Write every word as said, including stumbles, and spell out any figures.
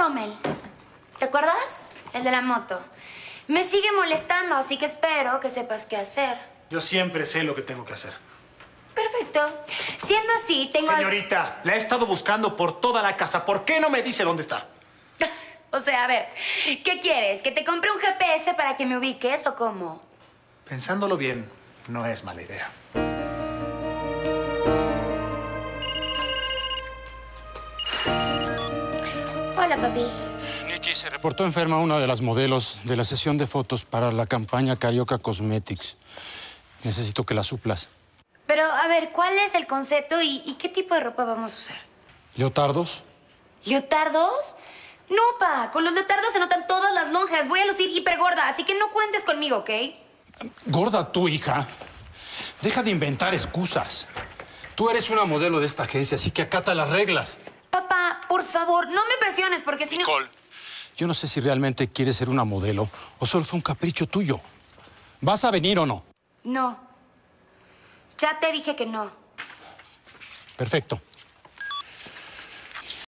Rommel. ¿Te acuerdas? El de la moto. Me sigue molestando, así que espero que sepas qué hacer. Yo siempre sé lo que tengo que hacer. Perfecto. Siendo así, tengo... Señorita, la he estado buscando por toda la casa. ¿Por qué no me dice dónde está? O sea, a ver, ¿qué quieres? ¿Que te compre un G P S para que me ubiques o cómo? Pensándolo bien, no es mala idea. Hola, papi. Nikki, se reportó enferma una de las modelos de la sesión de fotos para la campaña Carioca Cosmetics. Necesito que la suplas. Pero, a ver, ¿cuál es el concepto y, y qué tipo de ropa vamos a usar? ¿Leotardos? ¿Leotardos? No, pa, con los leotardos se notan todas las lonjas. Voy a lucir hipergorda, así que no cuentes conmigo, ¿ok? Gorda tú, hija. Deja de inventar excusas. Tú eres una modelo de esta agencia, así que acata las reglas. Papá, por favor, no me presiones, porque si no... Nicole, yo no sé si realmente quieres ser una modelo o solo fue un capricho tuyo. ¿Vas a venir o no? No. Ya te dije que no. Perfecto.